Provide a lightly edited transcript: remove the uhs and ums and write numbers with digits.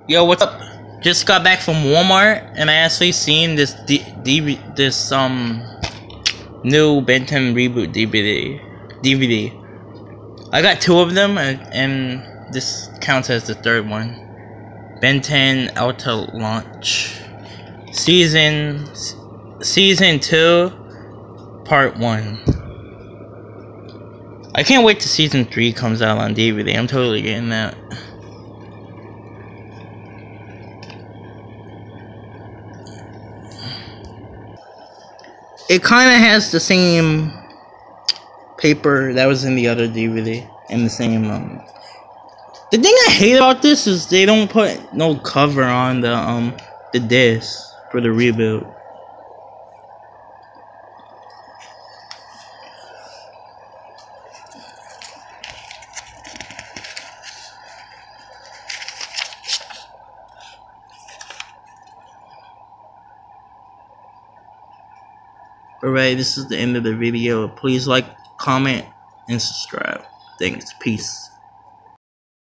Yo, what's up? Just got back from Walmart and I actually seen this new Ben 10 Reboot DVD. I got 2 of them and this counts as the 3rd one. Ben 10 Alta Launch Season 2 Part 1. I can't wait till Season 3 comes out on DVD. I'm totally getting that. It kind of has the same paper that was in the other DVD and the same the thing I hate about this is they don't put no cover on the disc for the reboot. Alright, this is the end of the video. Please like, comment, and subscribe. Thanks. Peace.